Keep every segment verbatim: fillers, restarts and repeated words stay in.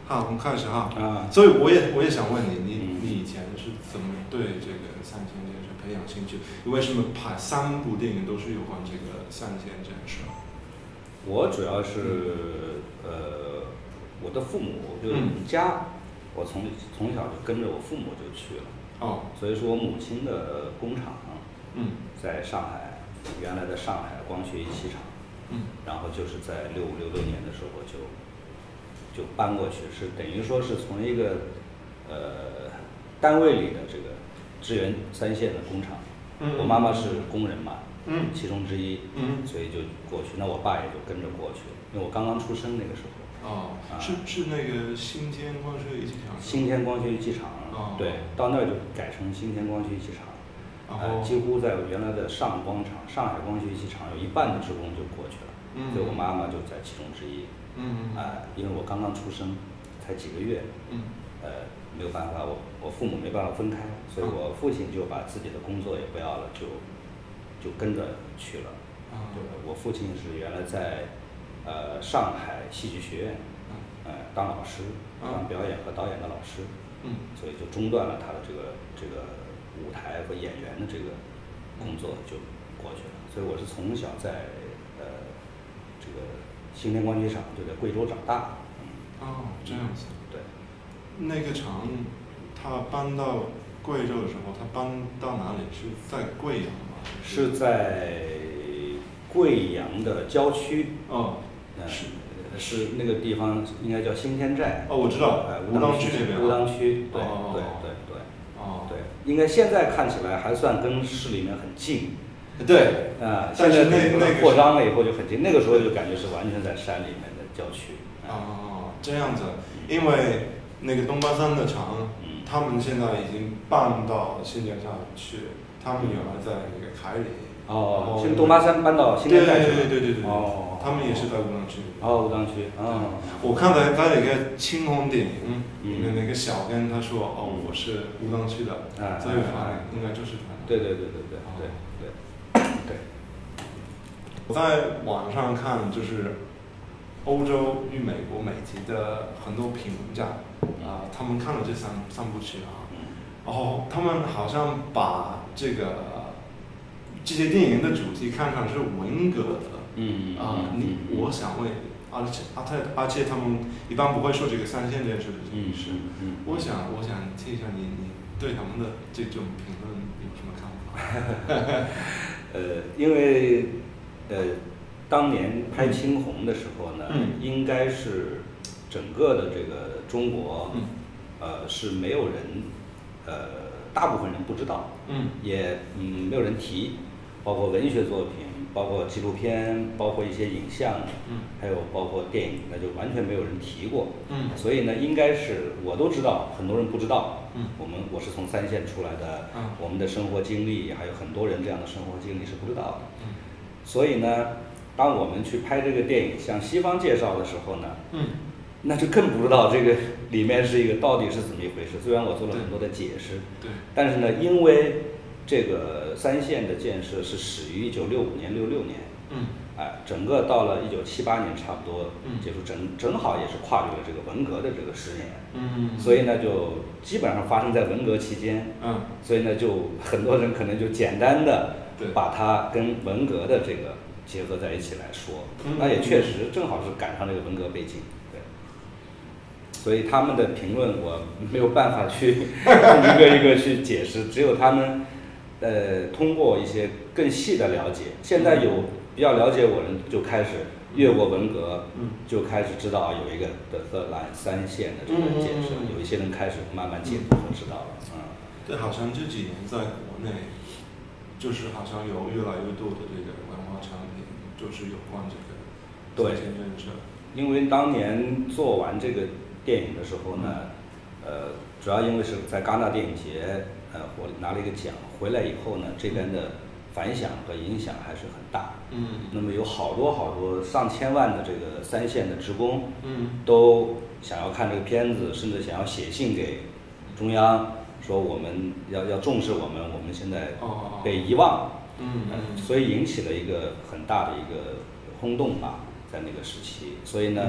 好，我们开始哈。 啊， 所以我也我也想问你，你、 嗯、 你以前是怎么对这个三线建设培养兴趣？你为什么拍三部电影都是有关这个三线建设？ 我主要是、嗯、呃，我的父母就是家，嗯、我从从小就跟着我父母就去了。 哦， 所以说我母亲的工厂， 嗯，在上海，原来的上海光学仪器厂， 嗯， 然后就是在六五六六年的时候就就搬过去，是等于说是从一个呃单位里的这个支援三线的工厂， 嗯， 我妈妈是工人嘛， 嗯， 其中之一， 嗯， 所以就过去，那我爸也就跟着过去，因为我刚刚出生那个时候。 哦， 啊、 是是那个新天光学仪器厂。 新天光学仪器厂， 哦， 对，到那儿就改成新天光学仪器厂，呃，几乎在原来的上光厂、上海光学仪器厂有一半的职工就过去了， 嗯， 所以我妈妈就在其中之一， 嗯， 啊、呃，因为我刚刚出生，才几个月， 嗯， 呃，没有办法，我我父母没办法分开，所以我父亲就把自己的工作也不要了，就就跟着去了， 啊， 对，我父亲是原来在。呃，上海戏剧学院，呃，当老师，当表演和导演的老师， 嗯， 所以就中断了他的这个这个舞台和演员的这个工作，就过去了。所以我是从小在呃这个新天光学厂就在贵州长大。 嗯，哦，这样子。 对。 那个厂，他搬到贵州的时候，他搬到哪里？是在贵阳吗？ 是在贵阳的郊区。 哦。 是是那个地方应该叫新天寨。 哦，我知道， 哎， 乌当区那边。 乌当区，对、 哦、 对对对。 哦。 对，应该现在看起来还算跟市里面很近。 对。 啊、呃， 但是那那扩张了以后就很近，那个时候就感觉是完全在山里面的郊区。 哦，这样子，因为那个东八三的厂， 嗯， 他们现在已经搬到新天寨去，他们原来在那个凯里。 哦，新东八三搬到新天寨去了。 对对对对对。 哦。 他们也是在乌当区。 哦，乌当区。哦。 我看到他那个青红电影里面那个小编他说：“哦，我是乌当区的。” 啊。 这个反应应该就是他。 对对对对对对对对。 我在网上看，就是欧洲与美国美籍的很多评价啊，他们看了这三三部曲啊，然后他们好像把这个。这些电影的主题看上是文革的， 嗯啊，你我想问，而且而且而且他们一般不会说这个三线建设的这件事， 嗯， 我想我想听一下你你对他们的这种评论有什么看法？ 呃，因为呃当年拍青红的时候呢， 嗯、 应该是整个的这个中国， 嗯、 呃是没有人，呃大部分人不知道， 嗯， 也嗯没有人提。包括文学作品，包括纪录片，包括一些影像， 嗯， 还有包括电影，那就完全没有人提过， 嗯， 所以呢，应该是我都知道，很多人不知道， 嗯， 我们我是从三线出来的， 嗯， 我们的生活经历，还有很多人这样的生活经历是不知道的， 嗯， 所以呢，当我们去拍这个电影向西方介绍的时候呢， 嗯， 那就更不知道这个里面是一个到底是怎么一回事。虽然我做了很多的解释， 对， 但是呢，因为这个三线的建设是始于一九六五年、六六年， 嗯， 哎，整个到了一九七八年差不多结束， 嗯， 正正好也是跨越了这个文革的这个十年， 嗯， 所以呢，就基本上发生在文革期间， 嗯， 所以呢，就很多人可能就简单的对把它跟文革的这个结合在一起来说， 嗯， 那也确实正好是赶上这个文革背景，对，所以他们的评论我没有办法去一个一个去解释，只有他们。呃，通过一些更细的了解，现在有比较了解我人就开始越过文革， 嗯， 就开始知道有一个的的蓝三线的这个建设， 嗯嗯嗯、 有一些人开始慢慢解读和知道了，嗯。 对，好像这几年在国内，就是好像有越来越多的这个文化产品，就是有关这个三线建设。 因为当年做完这个电影的时候呢， 嗯、 呃，主要因为是在戛纳电影节。呃，我拿了一个奖，回来以后呢，这边的反响和影响还是很大。 嗯， 那么有好多好多上千万的这个三线的职工， 嗯， 都想要看这个片子，甚至想要写信给中央，说我们要要重视我们，我们现在被遗忘。 嗯嗯， 所以引起了一个很大的一个轰动吧，在那个时期。所以呢，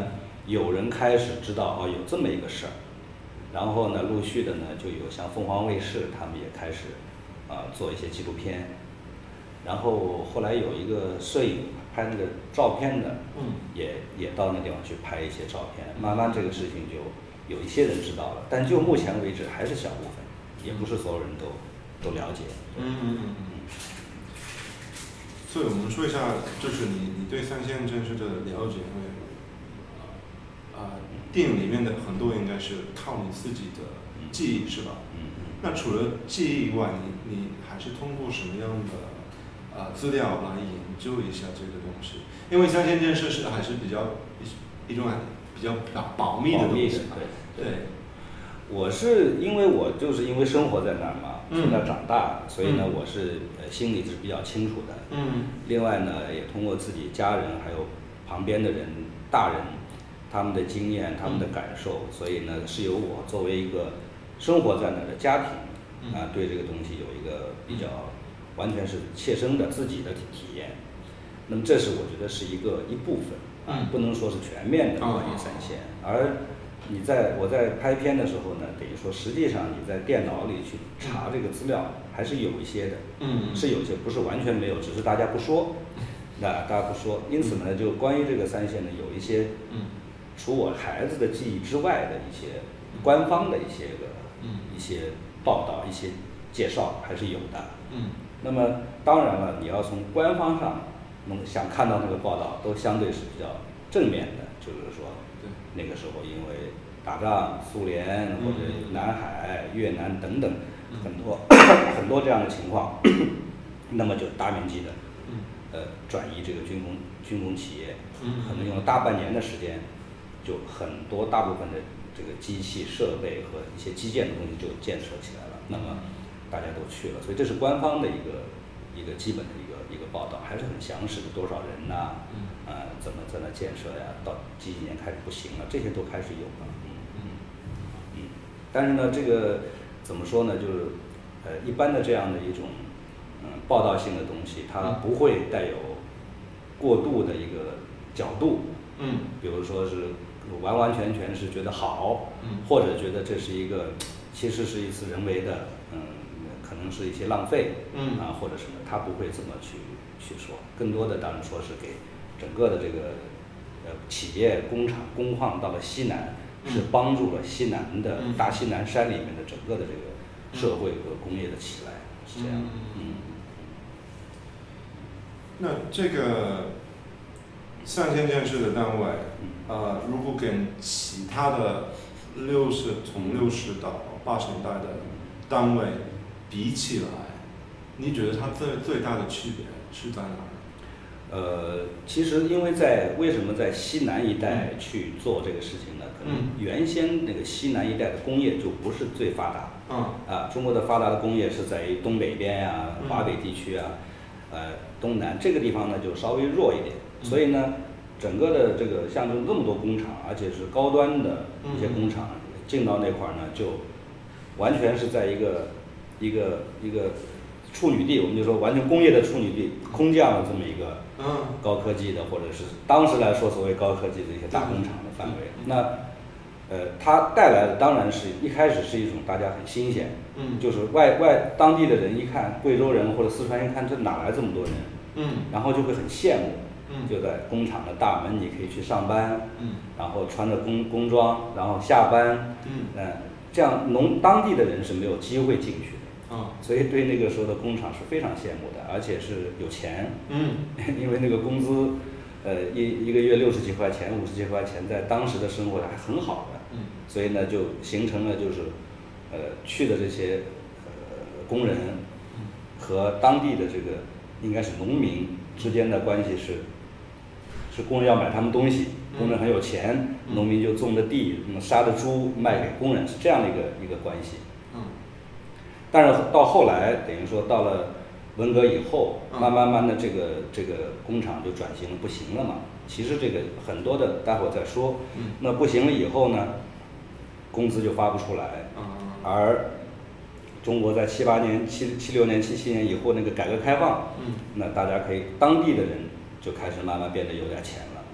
有人开始知道哦有这么一个事儿，然后呢陆续的呢就有像凤凰卫视他们也开始啊、呃、做一些纪录片，然后后来有一个摄影拍那个照片的， 嗯， 也也到那地方去拍一些照片，慢慢这个事情就有一些人知道了，但就目前为止还是小部分，也不是所有人都都了解。 嗯嗯嗯。所以我们说一下，就是你你对三线建设的了解，因为呃电影里面的很多应该是靠你自己的记忆，是吧？ 嗯。 那除了记忆以外，你你还是通过什么样的呃资料来研究一下这个东西？因为三线建设是还是比较一一种比较保保密的东西。 对。 对。 我是因为我就是因为生活在那儿嘛，在那儿长大，所以呢， 嗯、 我是呃心里是比较清楚的。 嗯。 另外呢，也通过自己家人还有旁边的人、大人，他们的经验、他们的感受，嗯、所以呢，是由我作为一个生活在那儿的家庭，嗯、啊，对这个东西有一个比较完全是切身的自己的体验。那么这是我觉得是一个一部分啊，不能说是全面的关于三线，而。你在我在拍片的时候呢，等于说实际上你在电脑里去查这个资料还是有一些的， 嗯， 是有些不是完全没有，只是大家不说，那大家不说，因此呢，就关于这个三线呢，有一些， 嗯， 除我孩子的记忆之外的一些官方的一些个， 嗯， 一些报道、一些介绍还是有的， 嗯， 那么当然了，你要从官方上能想看到那个报道，都相对是比较正面的，就是说。那个时候因为打仗，苏联或者南海、越南等等很多很多这样的情况，那么就大面积的呃转移这个军工军工企业，可能用了大半年的时间，就很多大部分的这个机器设备和一些基建的东西就建设起来了，那么大家都去了，所以这是官方的一个一个基本的一个一个报道，还是很详实的，多少人呐、啊？呃，怎么在那建设呀？到几几年开始不行了，这些都开始有了。嗯嗯嗯。但是呢，这个怎么说呢？就是呃，一般的这样的一种嗯报道性的东西，它不会带有过度的一个角度。 嗯。 比如说是完完全全是觉得好， 嗯， 或者觉得这是一个其实是一次人为的，嗯，可能是一些浪费， 嗯啊或者什么，他不会这么去去说。更多的当然说是给。整个的这个呃企业工厂工矿到了西南，是帮助了西南的大西南山里面的整个的这个社会和工业的起来，是这样的。嗯。 那这个三线建设的单位，呃，如果跟其他的六十从六十到八十年代的单位比起来，你觉得它最最大的区别是在哪儿？ 呃，其实因为在为什么在西南一带去做这个事情呢？可能原先那个西南一带的工业就不是最发达。 嗯。 啊，中国的发达的工业是在于东北边呀、啊、华北地区啊，呃，东南这个地方呢就稍微弱一点。所以呢，整个的这个像这么多工厂，而且是高端的一些工厂进到那块儿呢，就完全是在一个一个一个。处女地，我们就说完全工业的处女地，空降了这么一个高科技的，或者是当时来说所谓高科技的一些大工厂的范围。那呃，它带来的当然是一开始是一种大家很新鲜， 嗯， 就是外外当地的人一看，贵州人或者四川一看，这哪来这么多人？ 嗯， 然后就会很羡慕， 嗯， 就在工厂的大门你可以去上班， 嗯， 然后穿着工工装，然后下班， 嗯， 呃，这样农当地的人是没有机会进去的。 啊， 所以对那个时候的工厂是非常羡慕的，而且是有钱， 嗯， 因为那个工资，呃，一一个月六十几块钱、五十几块钱，在当时的生活还很好的， 嗯， 所以呢，就形成了就是，呃，去的这些呃工人和当地的这个应该是农民之间的关系是，是工人要买他们东西，工人很有钱，农民就种的地，那么杀的猪卖给工人，是这样的一个一个关系。但是到后来，等于说到了文革以后，慢慢慢的这个这个工厂就转型了，不行了嘛。其实这个很多的，待会儿再说。那不行了以后呢，工资就发不出来。而中国在七八年、七七六年、七七年以后那个改革开放，那大家可以当地的人就开始慢慢变得有点钱了。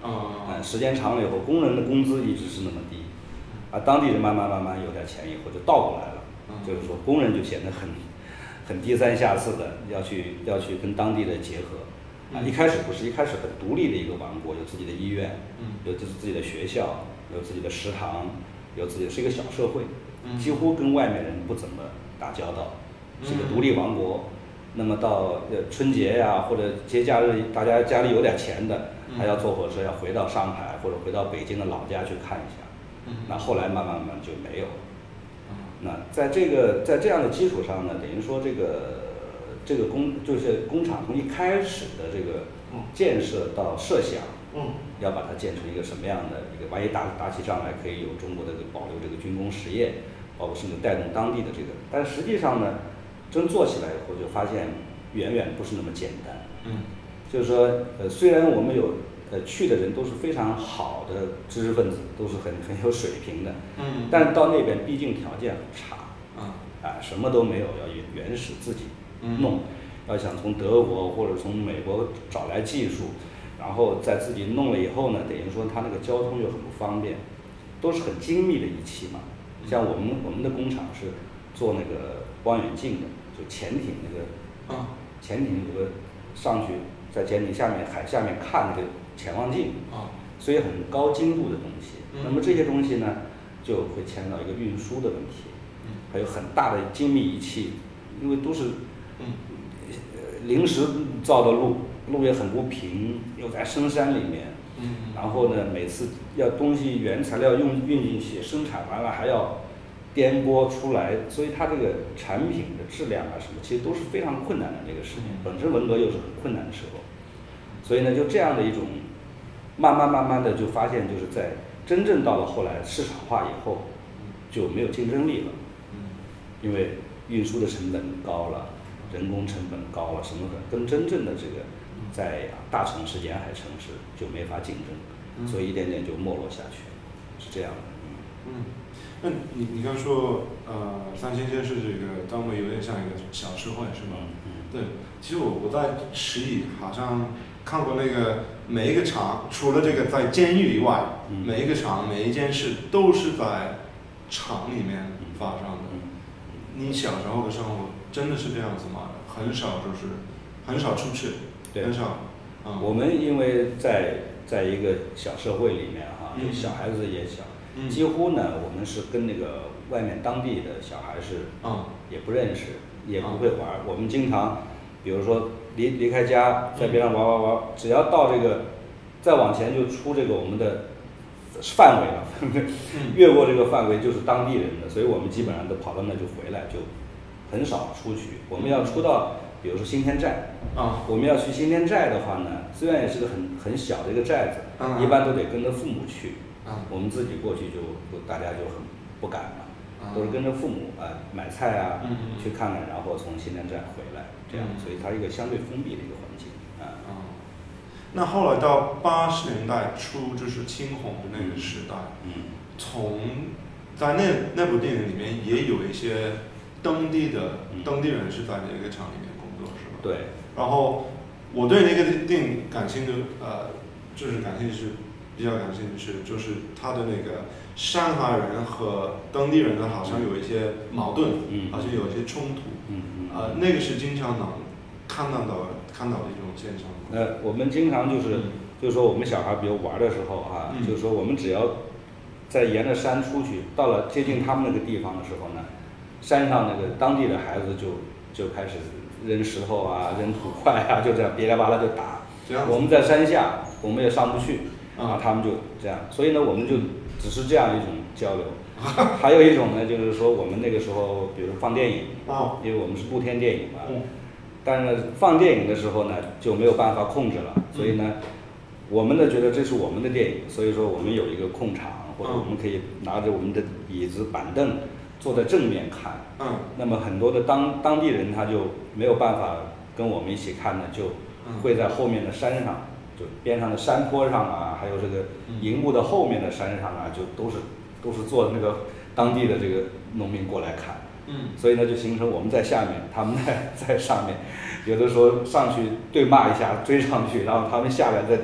啊、 嗯，时间长了以后，工人的工资一直是那么低，啊，当地人慢慢慢慢有点钱以后就倒过来了， 嗯、 就是说工人就显得很很低三下四的，要去要去跟当地的结合。啊，一开始不是，一开始很独立的一个王国，有自己的医院， 嗯， 有自自己的学校，有自己的食堂，有自己是一个小社会， 嗯， 几乎跟外面人不怎么打交道，是个独立王国。那么到呃春节呀、或者节假日，大家家里有点钱的，还要坐火车要回到上海或者回到北京的老家去看一下。 嗯， 那后来慢慢慢慢就没有了。 嗯， 那在这个在这样的基础上呢，等于说这个。这个工就是工厂从一开始的这个建设到设想， 嗯， 要把它建成一个什么样的一个，万一打打起仗来可以有中国的保留这个军工实业，包括甚至带动当地的这个，但实际上呢，真做起来以后就发现远远不是那么简单。 嗯，就是说呃，虽然我们有呃去的人都是非常好的知识分子，都是很很有水平的， 嗯， 但是到那边毕竟条件很差， 嗯， 啊，什么都没有，要原原始自己。弄，要想从德国或者从美国找来技术，然后在自己弄了以后呢，等于说它那个交通又很不方便，都是很精密的仪器嘛。像我们我们的工厂是做那个望远镜的，就潜艇那个，啊，潜艇有个上去在潜艇下面海下面看那个潜望镜，啊，所以很高精度的东西。那么这些东西呢，就会牵到一个运输的问题，还有很大的精密仪器，因为都是。嗯，临时造的路，路也很不平，又在深山里面。嗯，然后呢，每次要东西原材料用运进去，生产完了还要颠簸出来，所以它这个产品的质量啊什么，其实都是非常困难的这个事情。本身文革又是很困难的时候，所以呢，就这样的一种，慢慢慢慢的就发现，就是在真正到了后来市场化以后，就没有竞争力了。嗯，因为运输的成本高了。人工成本高了，什么的，跟真正的这个在大城市、沿海城市就没法竞争，所以一点点就没落下去，是这样的。 嗯，那你你刚说呃，三星县是这个单位有点像一个小社会是吗？嗯，对，其实我我在十里好像看过那个每一个厂，除了这个在监狱以外，嗯、每一个厂每一件事都是在厂里面发生的。嗯、你小时候的生活真的是这样子吗？很少，就是很少出去，很少。嗯、 我们因为在在一个小社会里面哈， 嗯、 小孩子也小， 嗯、 几乎呢，我们是跟那个外面当地的小孩是， 嗯、 也不认识，也不会玩。嗯、我们经常，比如说离离开家，在边上玩玩玩，只要到这个，再往前就出这个我们的范围了，越过这个范围就是当地人的，所以我们基本上都跑到那就回来就。很少出去，我们要出到，比如说新天寨，啊，我们要去新天寨的话呢，虽然也是个很很小的一个寨子，嗯、一般都得跟着父母去，嗯、我们自己过去就就大家就很不敢了，嗯、都是跟着父母啊、呃、买菜啊，嗯、去看看，然后从新天寨回来，这样，嗯、所以它是一个相对封闭的一个环境啊。 嗯、那后来到八十年代初，就是青红的那个时代，嗯，从在那那部电影里面也有一些。当地的当地人是在那个厂里面工作是吧？ 对。 然后我对那个电影感兴趣，呃，就是感兴趣是比较感兴趣是，就是他的那个上海人和当地人呢好像有一些矛盾，嗯、好像有一些冲突，嗯嗯。呃，那个是经常能看到的看到的一种现象。 呃，我们经常就是、嗯、就是说我们小孩比如玩的时候哈、啊，嗯、就是说我们只要在沿着山出去，到了接近他们那个地方的时候呢。山上那个当地的孩子就就开始扔石头啊，扔土块啊，就这样别啦吧啦就打。我们在山下，我们也上不去，啊，他们就这样。所以呢，我们就只是这样一种交流。还有一种呢，就是说我们那个时候，比如放电影，因为我们是露天电影嘛，但是放电影的时候呢，就没有办法控制了。所以呢，我们呢觉得这是我们的电影，所以说我们有一个控场，或者我们可以拿着我们的椅子、板凳。坐在正面看，嗯，那么很多的当当地人他就没有办法跟我们一起看呢，就会在后面的山上，就边上的山坡上啊，还有这个荧幕的后面的山上啊，就都是都是坐那个当地的这个农民过来看，嗯，所以呢就形成我们在下面，他们在在上面，有的时候上去对骂一下，追上去，然后他们下来在底下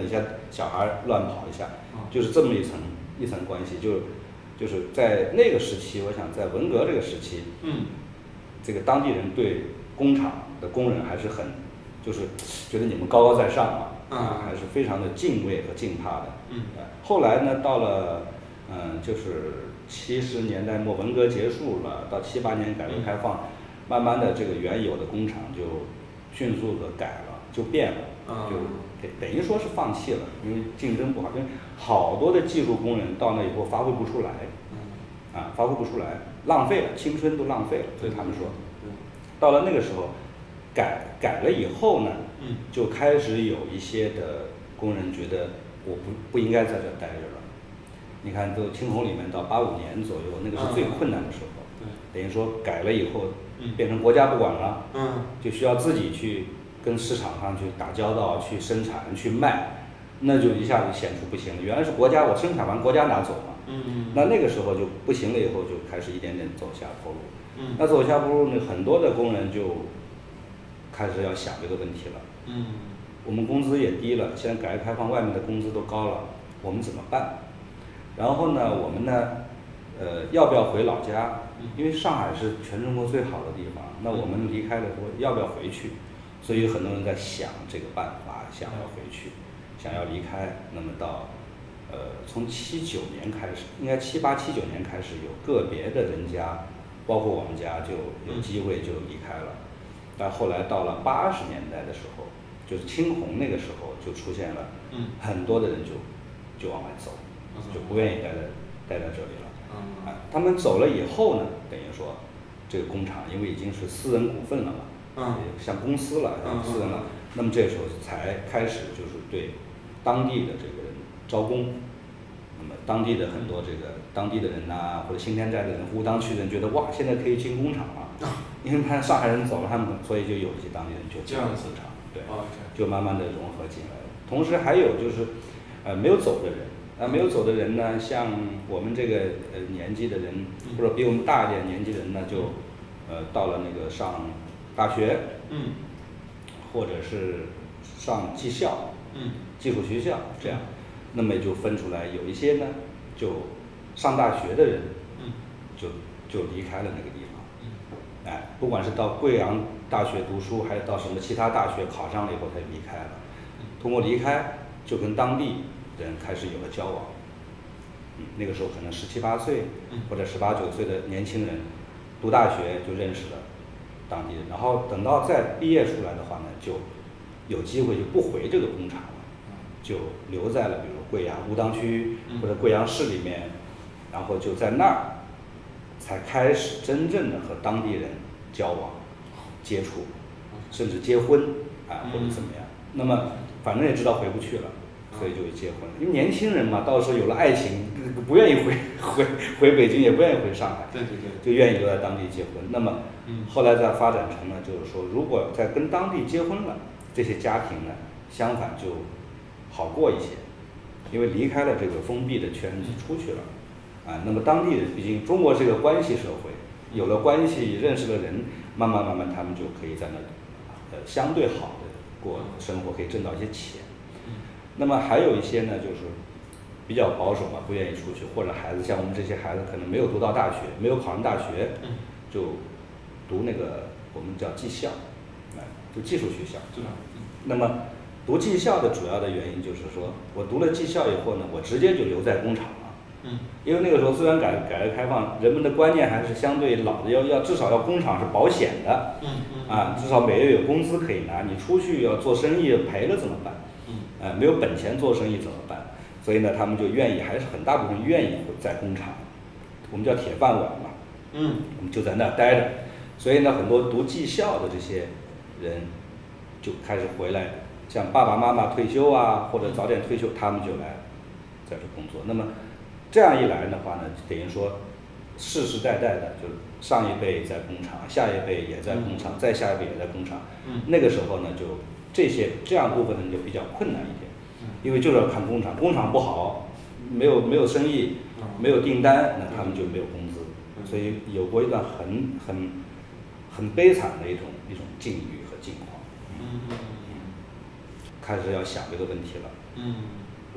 小孩乱跑一下，就是这么一层一层关系，就就是在那个时期，我想在文革这个时期， 嗯， 这个当地人对工厂的工人还是很，就是觉得你们高高在上嘛， 嗯， 还是非常的敬畏和敬怕的。 嗯， 后来呢，到了嗯，就是七十年代末文革结束了，到七八年改革开放，慢慢的这个原有的工厂就迅速的改了，就变了，就等于说是放弃了，因为竞争不好，因为好多的技术工人到那以后发挥不出来，啊，发挥不出来，浪费了，青春都浪费了，所以他们说，到了那个时候，改改了以后呢，就开始有一些的工人觉得我不不应该在这待着了。你看，都青红里面到八五年左右，那个是最困难的时候， 嗯、 等于说改了以后，变成国家不管了， 嗯， 就需要自己去跟市场上去打交道，去生产，去卖，那就一下子显出不行了。原来是国家我生产完国家拿走嘛， 嗯嗯， 那那个时候就不行了，以后就开始一点点走下坡路。 嗯， 那走下坡路呢，很多的工人就开始要想这个问题了。 嗯， 我们工资也低了，现在改革开放，外面的工资都高了，我们怎么办？然后呢，我们呢，呃，要不要回老家？因为上海是全中国最好的地方，那我们离开了说要不要回去？所以很多人在想这个办法，想要回去，想要离开。那么到，呃，从七九年开始，应该七八七九年开始，有个别的人家，包括我们家就有机会就离开了。但后来到了八十年代的时候，就是青红那个时候就出现了，很多的人就就往外走。就不愿意待在待在这里了， 嗯， 啊，他们走了以后呢，等于说，这个工厂因为已经是私人股份了嘛， 嗯， 像公司了，像私人了， 嗯、 那么这时候才开始就是对当地的这个人招工，那么当地的很多这个当地的人呐、啊，或者新田寨的人、武当区的人觉得哇，现在可以进工厂了，因为看上海人走了，他们所以就有一些当地人就进工厂，对，就慢慢的融合进来了。同时还有就是，呃，没有走的人。啊，没有走的人呢，像我们这个呃年纪的人，或者比我们大一点年纪的人呢，就，呃，到了那个上大学， 嗯， 或者是上技校， 嗯， 技术学校这样，那么就分出来，有一些呢，就上大学的人， 嗯， 就就离开了那个地方，嗯，哎，不管是到贵阳大学读书，还是到什么其他大学考上了以后，他就离开了，通过离开就跟当地人开始有了交往，嗯，那个时候可能十七八岁或者十八九岁的年轻人，读大学就认识了当地人，然后等到再毕业出来的话呢，就有机会就不回这个工厂了，就留在了比如贵阳武当区或者贵阳市里面，然后就在那儿才开始真正的和当地人交往、接触，甚至结婚啊或者怎么样。那么反正也知道回不去了。所以就结婚了，因为年轻人嘛，到时候有了爱情，不愿意回回回北京，也不愿意回上海， 对对对， 就愿意留在当地结婚。那么，后来再发展成了，就是说，如果在跟当地结婚了，这些家庭呢，相反就好过一些，因为离开了这个封闭的圈子出去了，啊，那么当地人毕竟中国是个关系社会，有了关系，认识了人，慢慢慢慢他们就可以在那，呃，相对好的过生活，可以挣到一些钱。那么还有一些呢，就是比较保守嘛，不愿意出去，或者孩子像我们这些孩子可能没有读到大学，没有考上大学，就读那个我们叫技校，啊，就技术学校。那么读技校的主要的原因就是说，我读了技校以后呢，我直接就留在工厂了。嗯，因为那个时候虽然改改革开放，人们的观念还是相对老的，要要至少要工厂是保险的。嗯嗯。啊，至少每月有工资可以拿，你出去要做生意赔了怎么办？呃，没有本钱做生意怎么办？所以呢，他们就愿意，还是很大部分愿意在工厂，我们叫铁饭碗嘛。嗯，我们就在那儿待着。所以呢，很多读技校的这些人就开始回来，像爸爸妈妈退休啊，或者早点退休，他们就来在这工作。那么这样一来的话呢，等于说世世代代的，就上一辈在工厂，下一辈也在工厂，再下一辈也在工厂。嗯，那个时候呢，就这些这样部分人就比较困难一点，因为就是要看工厂，工厂不好，没有没有生意，没有订单，那他们就没有工资，所以有过一段很很很悲惨的一种一种境遇和境况。嗯嗯嗯，开始要想这个问题了。嗯，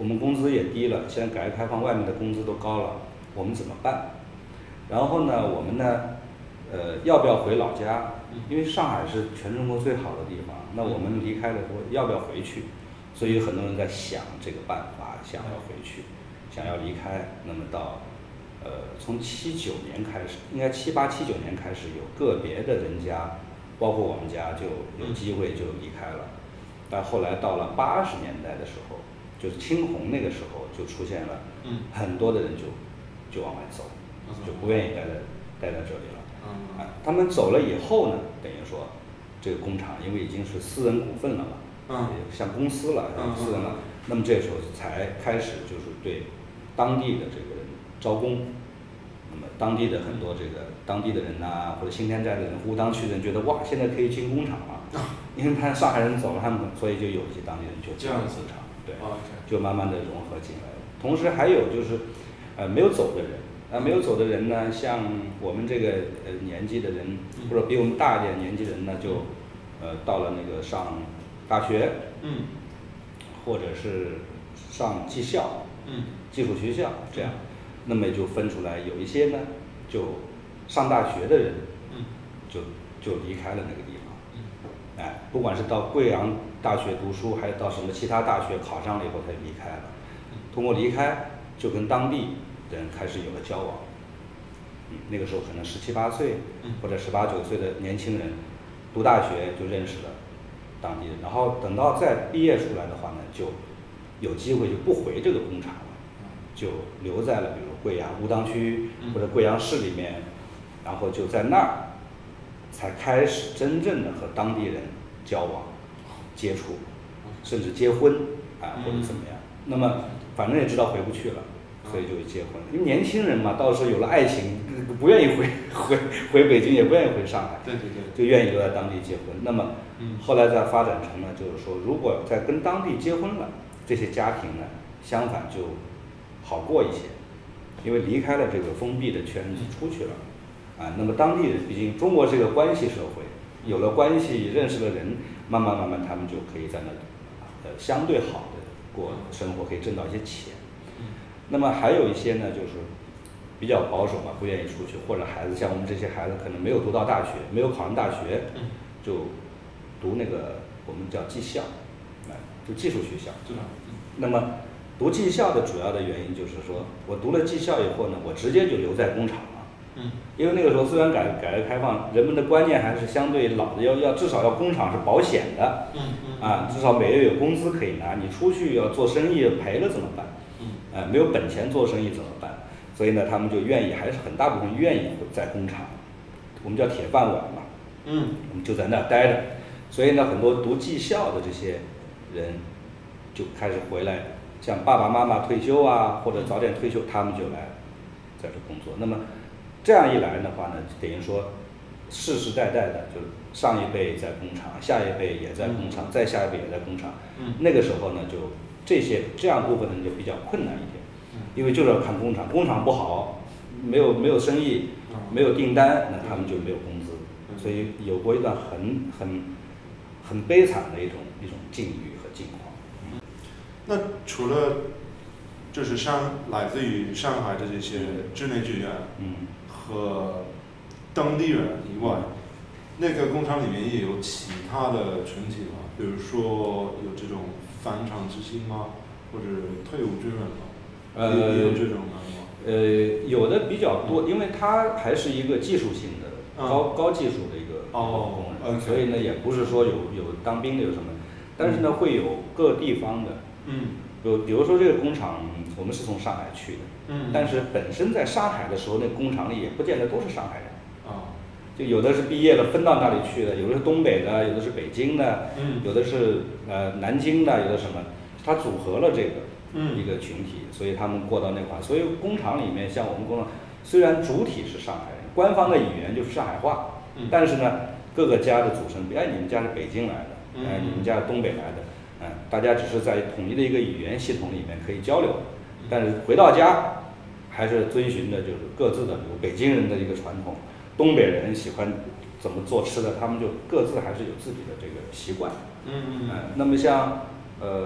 我们工资也低了，现在改革开放外面的工资都高了，我们怎么办？然后呢，我们呢，呃，要不要回老家？因为上海是全中国最好的地方，那我们离开了说要不要回去？所以很多人在想这个办法，想要回去，想要离开。那么到，呃，从七九年开始，应该七八七九年开始，有个别的人家，包括我们家就有机会就离开了。但后来到了八十年代的时候，就是青红那个时候就出现了，很多的人就就往外走，就不愿意待在待在这里了。啊，他们走了以后呢，等于说这个工厂因为已经是私人股份了嘛。嗯，像公司了，像私人了，那么这时候才开始就是对当地的这个人招工。那么当地的很多这个当地的人呐、啊，或者新田寨的人、武当区的人觉得哇，现在可以进工厂了，因为看上海人走了，他们所以就有一些当地人就进了工厂，对，就慢慢的融合进来了。同时还有就是，呃，没有走的人，啊，没有走的人呢，像我们这个呃年纪的人，或者比我们大一点年纪的人呢，就呃到了那个上大学，嗯，或者是上技校，嗯，技术学校这样，那么就分出来，有一些呢就上大学的人，嗯，就就离开了那个地方，嗯，哎，不管是到贵阳大学读书，还是到什么其他大学考上了以后，他就离开了。通过离开，就跟当地人开始有了交往，嗯，那个时候可能十七八岁或者十八九岁的年轻人，读大学就认识了当地人，然后等到再毕业出来的话呢，就有机会就不回这个工厂了，就留在了比如贵阳武当区或者贵阳市里面，然后就在那儿才开始真正的和当地人交往、接触，甚至结婚啊或者怎么样。那么反正也知道回不去了，所以就结婚。因为年轻人嘛，到时候有了爱情，不愿意回回回北京，也不愿意回上海， 对对对， 就愿意留在当地结婚。那么后来再发展成呢，就是说，如果在跟当地结婚了，这些家庭呢，相反就好过一些，因为离开了这个封闭的圈子出去了，啊，那么当地人毕竟中国是个关系社会，有了关系，认识了人，慢慢慢慢他们就可以在那呃相对好的过生活，可以挣到一些钱。那么还有一些呢，就是比较保守嘛，不愿意出去，或者孩子像我们这些孩子可能没有读到大学，没有考上大学，就读那个我们叫技校，啊，就技术学校。那么读技校的主要的原因就是说，我读了技校以后呢，我直接就留在工厂了。嗯，因为那个时候虽然改改革开放，人们的观念还是相对老的，要要至少要工厂是保险的。嗯嗯。啊，至少每月有工资可以拿，你出去要做生意赔了怎么办？嗯。啊，没有本钱做生意怎么办？所以呢，他们就愿意，还是很大部分愿意在工厂，我们叫铁饭碗嘛。嗯。我们就在那儿待着，所以呢，很多读技校的这些人就开始回来，像爸爸妈妈退休啊，或者早点退休，他们就来在这工作。那么这样一来的话呢，等于说世世代代的，就上一辈在工厂，下一辈也在工厂，再下一辈也在工厂。嗯。那个时候呢，就这些这样部分人就比较困难一点，因为就是要看工厂，工厂不好，没有没有生意，没有订单，那他们就没有工资，所以有过一段很很很悲惨的一种一种境遇和境况。嗯。 那除了就是上来自于上海的这些职内剧院，嗯，和当地人以外，那个工厂里面也有其他的群体吗？比如说有这种返场之星吗？或者退伍军人吗？呃，也有这种吗？ 呃，有的比较多，因为它还是一个技术性的、嗯、高高技术的一个工人，哦 okay. 所以呢，也不是说有有当兵的有什么，但是呢，会有各地方的，嗯，有比如说这个工厂，我们是从上海去的，嗯，但是本身在上海的时候，那工厂里也不见得都是上海人，啊、哦，就有的是毕业了分到那里去的，有的是东北的，有的是北京的，嗯，有的是呃南京的，有的什么，它组合了这个。嗯，一个群体，所以他们过到那块，所以工厂里面，像我们工厂，虽然主体是上海人，官方的语言就是上海话，嗯，但是呢，各个家的组成，哎，你们家是北京来的，哎，你们家是东北来的，嗯，大家只是在统一的一个语言系统里面可以交流，但是回到家，还是遵循的就是各自的，比如北京人的一个传统，东北人喜欢怎么做吃的，他们就各自还是有自己的这个习惯，嗯嗯，嗯，那么像呃。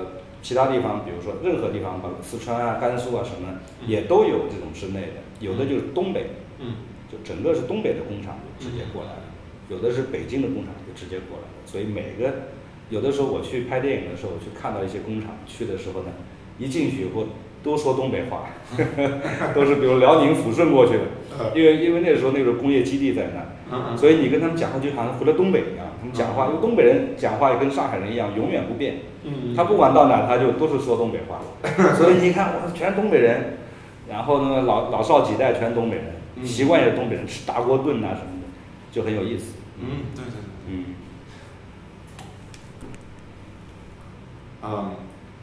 其他地方，比如说任何地方，包括四川啊、甘肃啊什么，也都有这种制内的，有的就是东北， 嗯， 就整个是东北的工厂就直接过来了，有的是北京的工厂就直接过来了，所以每个有的时候我去拍电影的时候，我去看到一些工厂，去的时候呢，一进去以后都说东北话，都是比如辽宁抚顺过去的，因为因为那时候那个工业基地在那，所以你跟他们讲话就好像回了东北一样，他们讲话，因为东北人讲话也跟上海人一样，永远不变，他不管到哪他就都是说东北话，所以你看我全东北人，然后呢老老少几代全东北人，习惯也是东北人，吃大锅炖啊什么的，就很有意思。 嗯，对对对， 嗯。 嗯，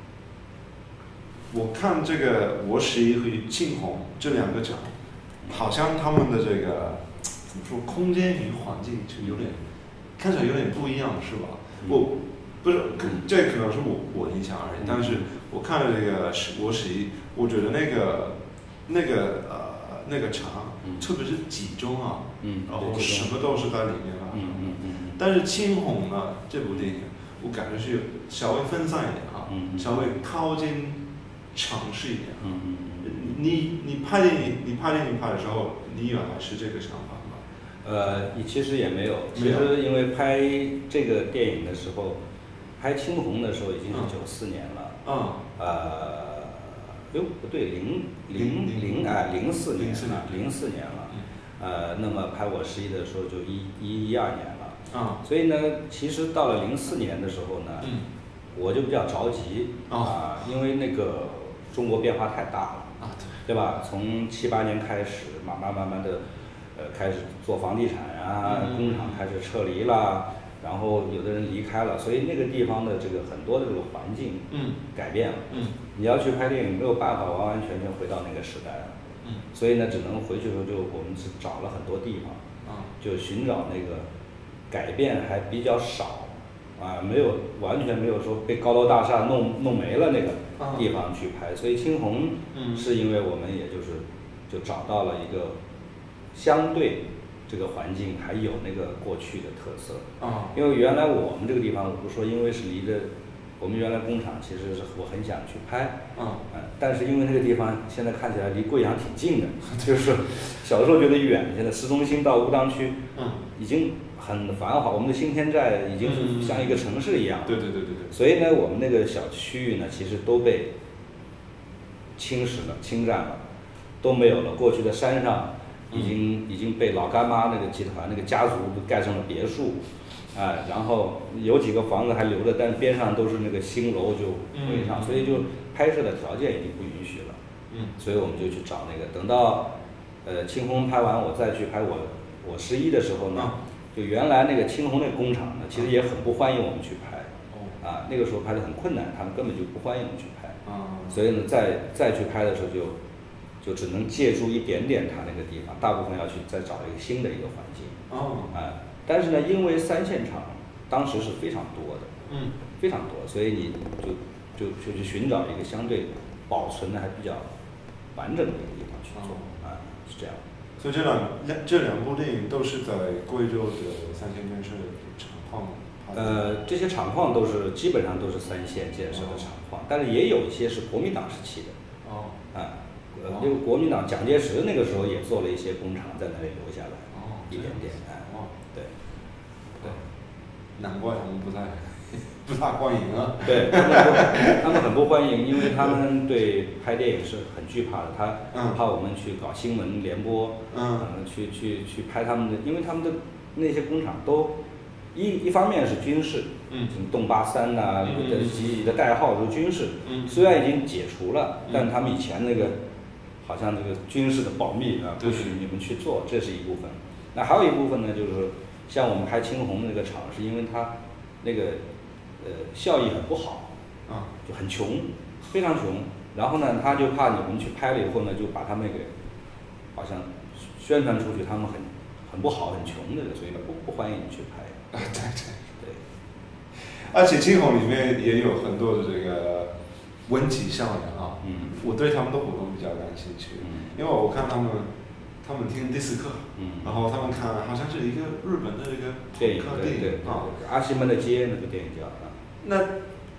我看这个我十一和庆鸿这两个厂，好像他们的这个怎么说，空间与环境就有点看起来有点不一样，是吧？ 嗯、 我不是，这可能是我我影响而已。但是我看了这个我十一，我觉得那个那个呃那个厂， 嗯、 特别是集中啊， 嗯， 然后什么都是在里面啊。 嗯嗯嗯。 但是庆鸿呢，这部电影。我感觉是稍微分散一点啊， 嗯、 稍微靠近城市一点啊。 嗯嗯嗯、 你你拍电影，你拍电影拍的时候，你原来是这个想法吗？ 呃，其实也没有。其实因为拍这个电影的时候，拍青红的时候已经是九四年了。 嗯。 呃，哟不对，零零零哎零四年了，零四年了。呃，那么拍我十一的时候就一一一二年了。 啊、 所以呢，其实到了零四年的时候呢， 嗯、 我就比较着急啊、 哦呃，因为那个中国变化太大了， 啊、 对吧？从七八年开始，慢慢慢慢的，呃，开始做房地产啊， 嗯、 工厂开始撤离啦，然后有的人离开了，所以那个地方的这个很多的这个环境改变了。 嗯、 你要去拍电影，没有办法完完全全回到那个时代了。 嗯、 所以呢，只能回去的时候就我们是找了很多地方， 啊、 就寻找那个。改变还比较少，啊，没有完全没有说被高楼大厦弄弄没了那个地方去拍，所以青红是因为我们也就是就找到了一个相对这个环境还有那个过去的特色， 啊， 因为原来我们这个地方，我不是说因为是离着我们原来工厂，其实是我很想去拍， 嗯， 但是因为那个地方现在看起来离贵阳挺近的，就是小时候觉得远，现在市中心到乌当区， 嗯， 已经很繁华，我们的新天寨已经是像一个城市一样。 对对对对对。 所以呢，我们那个小区域呢，其实都被侵蚀了、侵占了，都没有了。过去的山上已经、嗯、已经被老干妈那个集团那个家族盖成了别墅，啊、呃，然后有几个房子还留着，但边上都是那个新楼就围上，嗯、所以就拍摄的条件已经不允许了。 嗯。所以我们就去找那个，等到呃青红拍完，我再去拍我我十一的时候呢。嗯，就原来那个青红那个工厂呢，其实也很不欢迎我们去拍，啊，那个时候拍的很困难，他们根本就不欢迎我们去拍，所以呢，再再去拍的时候就，就只能借助一点点他那个地方，大部分要去再找一个新的一个环境，啊，但是呢，因为三线厂当时是非常多的， 嗯， 非常多，所以你就就就去寻找一个相对保存的还比较完整的一个地方去做，啊，是这样。 所以这两这两部电影都是在贵州的三线建设厂矿拍的。 呃，这些厂矿都是基本上都是三线建设的厂矿，哦、但是也有一些是国民党时期的。 哦。 啊，呃，因为国民党蒋介石那个时候也做了一些工厂在那里留下来， 哦， 一点点，哎， 哦， 对，对， 难怪他们不太不大欢迎啊。 对，他们不，他们很不欢迎，因为他们对拍电影是很惧怕的，他怕我们去搞新闻联播，嗯，呃、去去去拍他们的，因为他们的那些工厂都一一方面是军事，嗯，什么洞八三呐，嗯，的的代号都是军事，嗯，虽然已经解除了，嗯，但他们以前那个好像这个军事的保密啊，不许你们去做，这是一部分。那还有一部分呢，就是像我们拍青红那个厂，是因为它那个。呃，效益很不好，啊，就很穷，非常穷。然后呢，他就怕你们去拍了以后呢，就把他们给好像宣传出去，他们很很不好，很穷的，所以不不欢迎你去拍。 啊，对对对。 而且青红里面也有很多的这个文体校园啊， 嗯， 我对他们的活动比较感兴趣，嗯，因为我看他们他们听迪斯科，嗯，然后他们看好像是一个日本的一个电影，对对对，啊，阿西门的街那个电影叫啊。 那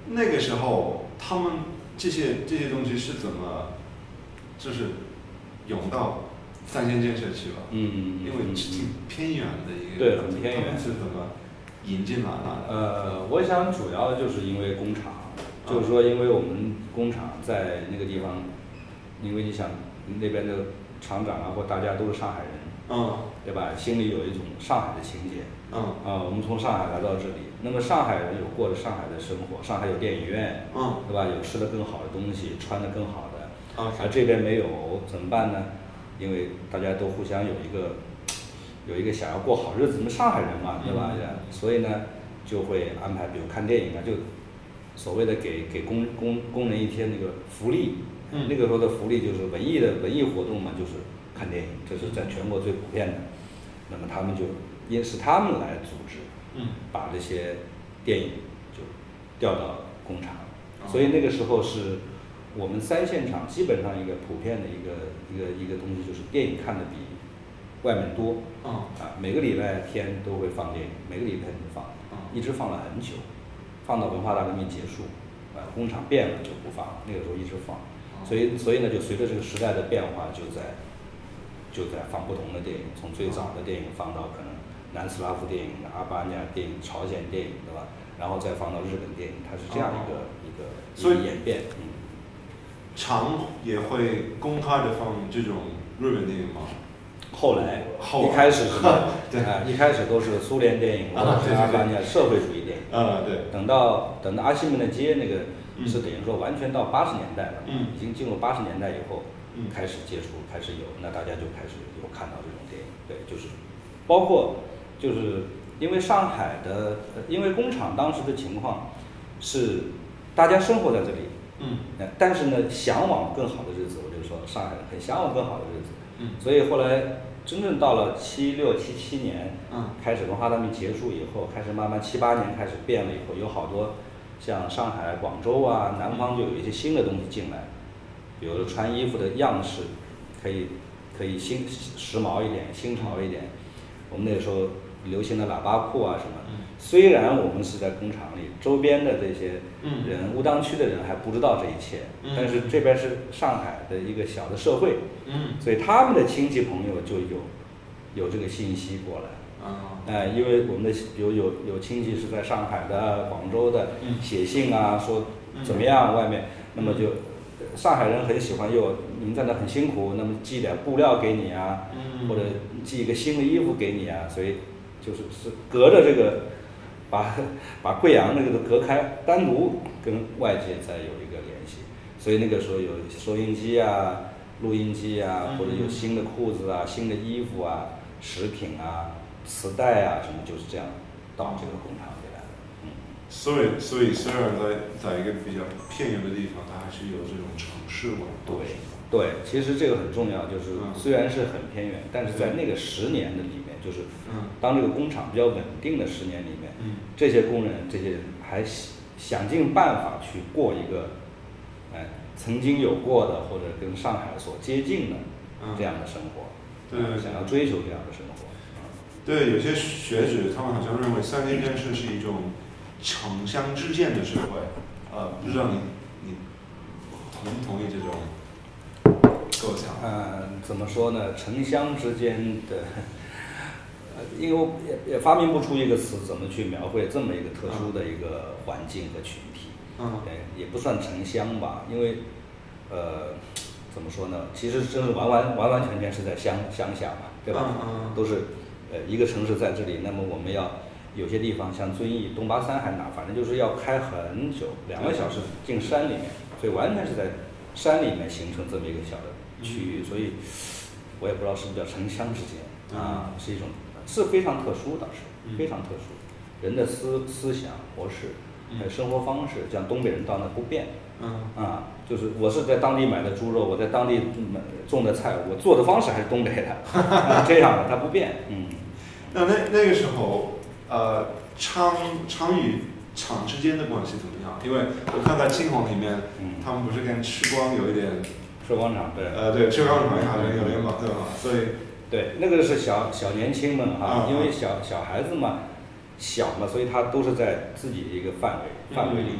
那个时候他们这些这些东西是怎么，就是涌到三线建设去了？ 嗯嗯因为挺偏远的一个， 对，很偏远。 是怎么引进来的？ 呃，我想主要就是因为工厂，就是说因为我们工厂在那个地方，因为你想那边的厂长啊或大家都是上海人， 嗯， 对吧？心里有一种上海的情节。 嗯啊，我们从上海来到这里，那么上海人有过着上海的生活，上海有电影院， 嗯， 对吧？有吃的更好的东西，穿的更好的， 而、 okay. 这边没有怎么办呢？因为大家都互相有一个有一个想要过好日子，我们上海人嘛，对吧？嗯、所以呢，就会安排，比如看电影啊，就所谓的给给工工工人一天那个福利， 嗯， 那个时候的福利就是文艺的文艺活动嘛，就是看电影，这是在全国最普遍的。那么他们就也是他们来组织， 嗯， 把这些电影就调到工厂， 哦、 所以那个时候是我们三线厂基本上一个普遍的一个一个一个东西，就是电影看的比外面多， 哦、 啊，每个礼拜天都会放电影，每个礼拜天都放， 哦、 一直放了很久，放到文化大革命结束，啊，工厂变了就不放了，那个时候一直放， 哦、 所以所以呢，就随着这个时代的变化，就在就在放不同的电影，从最早的电影放到可能南斯拉夫电影、阿巴尼亚电影、朝鲜电影，对吧？然后再放到日本电影，它是这样一个、哦、一个一个演变。嗯， 厂也会公开的放这种日本电影吗？ 后来， 后一开始是对啊，一开始都是苏联电影或者是阿巴尼亚社会主义电影。 啊，对。 等到等到阿西门的街那个是等于说完全到八十年代了， 嗯， 已经进入八十年代以后。 嗯， 开始接触，开始有，那大家就开始有看到这种电影，对，就是包括就是因为上海的，因为工厂当时的情况是大家生活在这里， 嗯， 但是呢，向往更好的日子，我就说上海人很向往更好的日子， 嗯， 所以后来真正到了七六七七年， 嗯， 开始文化大革命结束以后，开始慢慢七八年开始变了以后，有好多像上海、广州啊，南方就有一些新的东西进来。比如穿衣服的样式，可以可以新时髦一点、新潮一点。我们那个时候流行的喇叭裤啊什么，虽然我们是在工厂里，周边的这些人，乌当区的人还不知道这一切，但是这边是上海的一个小的社会，所以他们的亲戚朋友就有有这个信息过来。啊，哎，因为我们的比如有有亲戚是在上海的、广州的，写信啊说怎么样，外面，那么就。上海人很喜欢又你们在那很辛苦，那么寄点布料给你啊， 嗯、 或者寄一个新的衣服给你啊，所以就是是隔着这个把把贵阳那个都隔开，单独跟外界再有一个联系。所以那个时候有收音机啊、录音机啊，或者有新的裤子啊、新的衣服啊、食品啊、磁带啊什么，就是这样到这个工厂里来的。嗯， 所以所以虽然在在一个比较偏远的地方，它还是有这种城市文化。 对对，其实这个很重要，就是虽然是很偏远，但是在那个十年的里面，就是当这个工厂比较稳定的十年里面，这些工人这些人还想尽办法去过一个，哎，曾经有过的或者跟上海所接近的这样的生活， 对， 想要追求这样的生活。 对，有些学者他们好像认为三线建设是一种城乡之间的社会，呃，不知道你你同不同意这种构想？ 呃，怎么说呢？城乡之间的，呃，因为也也发明不出一个词，怎么去描绘这么一个特殊的一个环境和群体。 嗯， 也不算城乡吧，因为，呃，怎么说呢？其实真是完完完完全全是在乡乡下嘛，对吧？ 嗯嗯， 都是。呃，一个城市在这里，那么我们要有些地方像遵义、东八三还哪，反正就是要开很久，两个小时进山里面，所以完全是在山里面形成这么一个小的区域，所以我也不知道是不是叫城乡之间啊，是一种是非常特殊的，是非常特殊，人的思思想模式还有生活方式，像东北人到那不变， 嗯啊，就是我是在当地买的猪肉，我在当地种的菜，我做的方式还是东北的，啊、这样的它不变，嗯。 那那那个时候，呃，厂厂与厂之间的关系怎么样？因为我看在青红里面， 嗯、 他们不是跟赤光有一点， 赤光厂对， 呃对，赤光厂好像有联盟对吧？所以对那个是小小年轻们哈， 嗯、 因为小小孩子嘛，小嘛，所以他都是在自己的一个范围范围里面、嗯、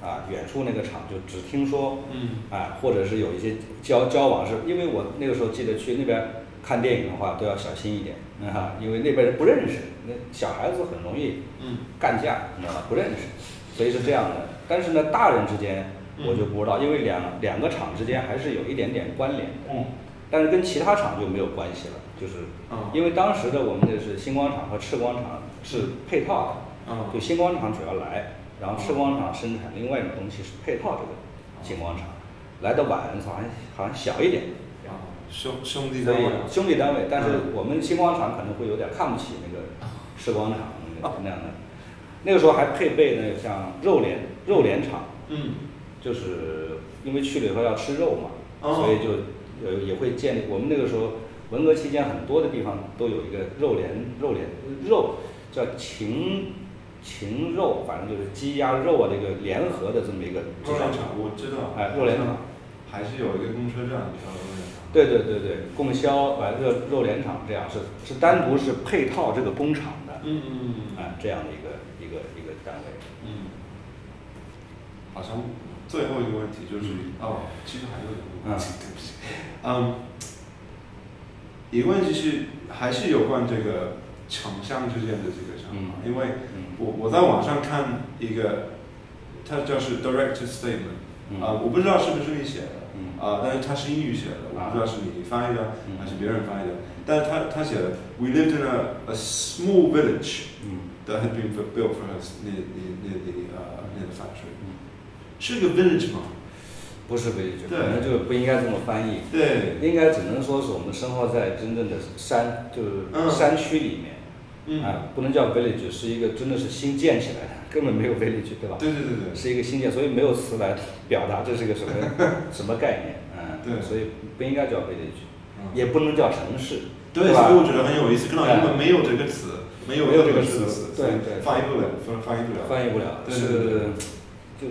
啊，远处那个厂就只听说， 嗯， 啊，或者是有一些交交往是，因为我那个时候记得去那边看电影的话都要小心一点，啊，因为那边人不认识，那小孩子很容易嗯干架，你知道吗？不认识，所以是这样的。但是呢，大人之间我就不知道，因为两两个厂之间还是有一点点关联的， 嗯， 但是跟其他厂就没有关系了，就是因为当时的我们的是星光厂和赤光厂是配套的， 嗯， 就星光厂主要来，然后赤光厂生产另外一种东西是配套这个星光厂，来的晚好像好像小一点， 啊，兄兄弟单位， 兄弟单位，但是我们星光厂可能会有点看不起那个赤光厂那个那样的，那个时候还配备那个像肉联肉联厂， 嗯， 就是因为去了以后要吃肉嘛， 哦、 所以就呃也会建立我们那个时候文革期间很多的地方都有一个肉联肉联肉叫禽禽肉，反正就是鸡鸭肉啊这个联合的这么一个制造厂，我知道， 哎，肉联厂还是有一个供车站叫肉联厂。 对对对对，供销完肉肉联厂这样是是单独是配套这个工厂的， 嗯嗯嗯， 哎这样的一个一个一个单位。 嗯，好像最后一个问题就是、嗯、哦，其实还有两个问题，对不起，嗯，一个问题是还是有关这个厂商之间的这个想法，嗯、因为我我在网上看一个，它叫是 director statement， 啊、嗯呃，我不知道是不是你写的。啊、呃，但是它是英语写的，我不知道是你翻译的、嗯、还是别人翻译的。但是他他写的 ，We lived in a a small village that had been built for us near near near the 呃、uh, near the factory。是个 village 吗？ 不是 village， 可能就不应该这么翻译。 对， 应该只能说是我们生活在真正的山，就是山区里面。嗯。啊，不能叫 village， 是一个真的是新建起来的，根本没有 village， 对吧？ 对对对对。 是一个新建，所以没有词来表达这是个什么什么概念。嗯。 对。 所以不应该叫 village，、嗯、也不能叫城市。 对，所以我觉得很有意思，看到英文没有这个词，没有没有这个词， 对对， 翻译不了，翻译不了， 翻译不了， 对对对， 就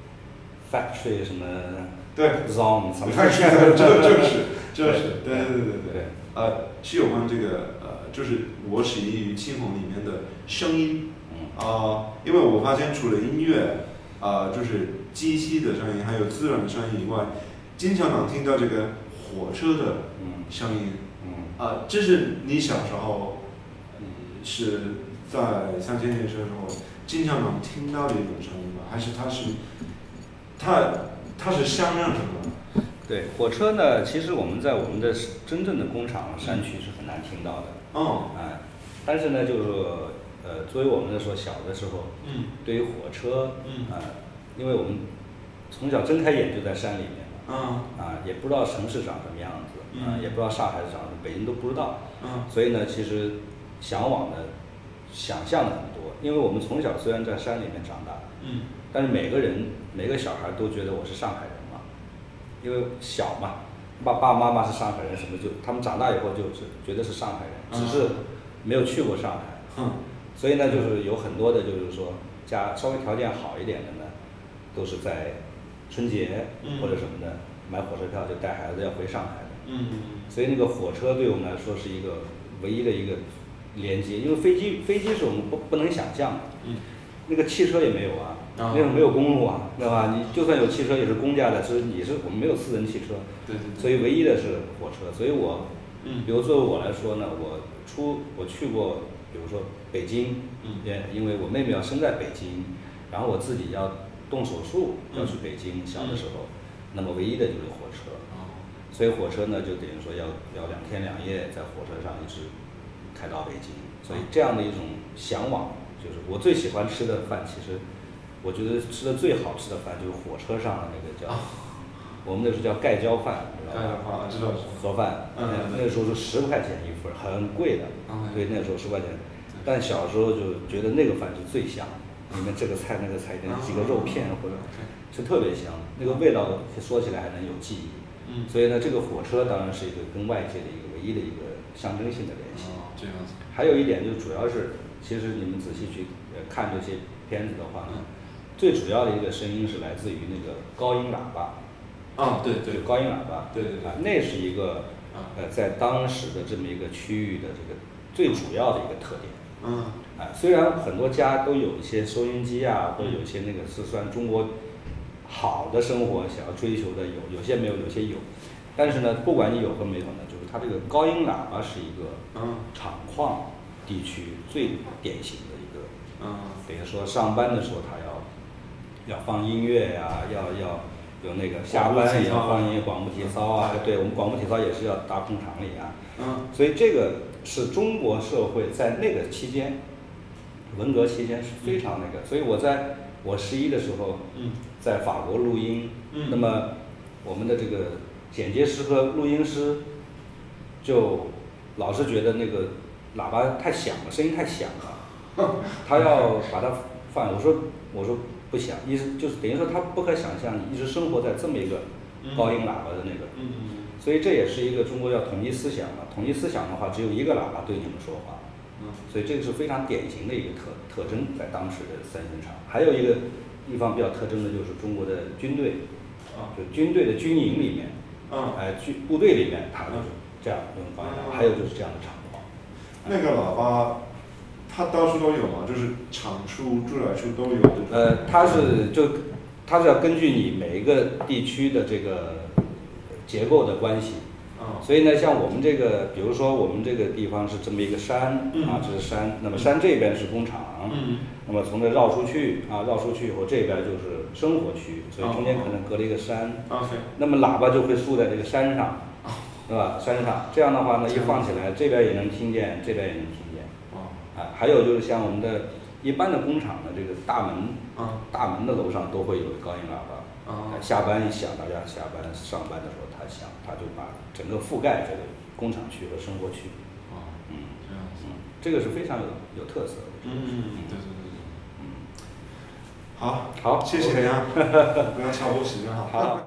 factory 什么， 对 ，zone 什么， 这就是就是，对对对对对， 呃，是有关这个呃，就是我始于青红里面的声音，啊、呃，因为我发现除了音乐，啊、呃，就是机器的声音，还有自然的声音以外，经常能听到这个火车的声音。啊、呃，这是你小时候，嗯，是在乡间电车的时候经常能听到的一种声音吗？还是它是，它它是相应什么？ 对，火车呢，其实我们在我们的真正的工厂山区是很难听到的。 哦。 哎，但是呢，就是说，呃，作为我们的说小的时候， 嗯， 对于火车， 嗯， 啊、呃，因为我们从小睁开眼就在山里面。 嗯啊，也不知道城市长什么样子，啊，也不知道上海长什么，北京都不知道， 嗯， 所以呢，其实向往的、想象的很多。因为我们从小虽然在山里面长大， 嗯， 但是每个人、每个小孩都觉得我是上海人嘛，因为小嘛，爸爸妈妈是上海人，什么就他们长大以后就是觉得是上海人，只是没有去过上海， 嗯， 所以呢，就是有很多的，就是说家稍微条件好一点的呢，都是在春节或者什么的、嗯、买火车票就带孩子要回上海的， 嗯， 所以那个火车对我们来说是一个唯一的一个连接，因为飞机飞机是我们不不能想象的， 嗯， 那个汽车也没有啊， 啊那种没有公路啊，对吧？你就算有汽车也是公家的，是你是我们没有私人汽车， 对对对， 所以唯一的是火车，所以我， 嗯， 比如作为我来说呢，我出我去过，比如说北京， 嗯， 也因为我妹妹要生在北京，然后我自己要动手术要去北京， 嗯、 小的时候，那么唯一的就是火车， 哦， 所以火车呢就等于说要要两天两夜在火车上一直开到北京，所以这样的一种向往，就是我最喜欢吃的饭，其实我觉得吃的最好吃的饭就是火车上的那个叫，哦、我们那时候叫盖浇饭，知道吧？ 盖浇饭知道。 盒饭，嗯，那个时候是十块钱一份，很贵的， 嗯， 对，那个时候十块钱，但小时候就觉得那个饭是最香。里面这个菜那个菜，几个肉片或者是特别香，那个味道说起来还能有记忆。 嗯， 所以呢，这个火车当然是一个跟外界的一个唯一的一个象征性的联系。 哦，这样子。 还有一点就主要是，其实你们仔细去看这些片子的话呢，最主要的一个声音是来自于那个高音喇叭。 啊，对对， 高音喇叭。 对对对。 啊，那是一个呃，在当时的这么一个区域的这个最主要的一个特点。 嗯， 啊，虽然很多家都有一些收音机啊，或者有一些那个是算中国好的生活想要追求的有，有些没有，有些有。但是呢，不管你有和没有呢，就是它这个高音喇叭是一个厂矿地区最典型的一个，嗯，比如说上班的时候他要要放音乐呀、啊，要要有那个下班也要放音乐广播体操啊，对我们广播体操也是要搭捧场里啊，嗯，所以这个是中国社会在那个期间，文革期间是非常那个，所以我在我十一的时候，嗯，在法国录音，嗯，那么我们的这个剪接师和录音师就老是觉得那个喇叭太响了，声音太响了，他要把它放。我说我说不响，意思就是等于说他不可想象你一直生活在这么一个高音喇叭的那个，嗯嗯，所以这也是一个中国要统一思想嘛。统一思想的话，只有一个喇叭对你们说话，嗯，所以这个是非常典型的一个特特征，在当时的三线厂。还有一个地方比较特征的就是中国的军队，啊，就军队的军营里面。嗯，哎，军部队里面，它就是这样用高音喇叭，还有就是这样的厂矿。 那个喇叭，它到处都有嘛，就是厂处、住宅处都有。 呃，它是就它是要根据你每一个地区的这个结构的关系。嗯。所以呢，像我们这个，比如说我们这个地方是这么一个山，嗯、啊，这是山，那么山这边是工厂，嗯，那么从这绕出去啊，绕出去以后这边就是生活区，所以中间可能隔了一个山。 OK。 那么喇叭就会竖在这个山上，是吧？山上这样的话呢，一放起来，这边也能听见，这边也能听见。啊，还有就是像我们的一般的工厂的这个大门，大门的楼上都会有高音喇叭。啊，下班一响，大家下班上班的时候它响，它就把整个覆盖这个工厂区和生活区。啊，嗯，这样子，嗯，这个是非常有有特色的。 嗯嗯嗯，对对对对。嗯，好， 好， 谢谢你啊，不要超过时间哈。 好。